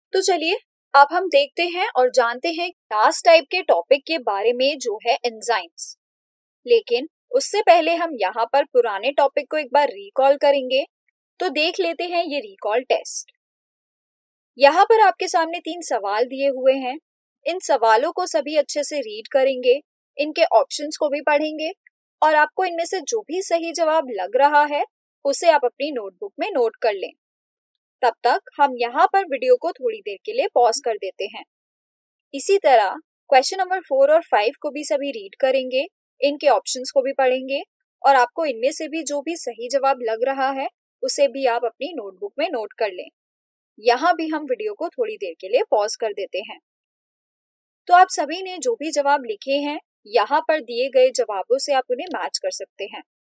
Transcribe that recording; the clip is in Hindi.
तो चलिए अब हम देखते हैं और जानते हैं लास्ट टाइप के टॉपिक के बारे में जो है एंजाइम्स। लेकिन उससे पहले हम यहाँ पर पुराने टॉपिक को एक बार रिकॉल करेंगे। तो देख लेते हैं ये रिकॉल टेस्ट। यहाँ पर आपके सामने 3 सवाल दिए हुए हैं। इन सवालों को सभी अच्छे से रीड करेंगे, इनके ऑप्शंस को भी पढ़ेंगे और आपको इनमें से जो भी सही जवाब लग रहा है उसे आप अपनी नोटबुक में नोट कर लें। तब तक हम यहाँ पर वीडियो को थोड़ी देर के लिए पॉज कर देते हैं। इसी तरह क्वेश्चन नंबर 4 और 5 को भी सभी रीड करेंगे, इनके ऑप्शंस को भी पढ़ेंगे और आपको इनमें से भी जो भी सही जवाब लग रहा है उसे भी आप अपनी नोटबुक में नोट कर लें। यहाँ भी हम वीडियो को थोड़ी देर के लिए पॉज कर देते हैं। तो आप सभी ने जो भी जवाब लिखे हैं यहाँ पर दिए गए जवाबों से आप उन्हें मैच कर सकते हैं।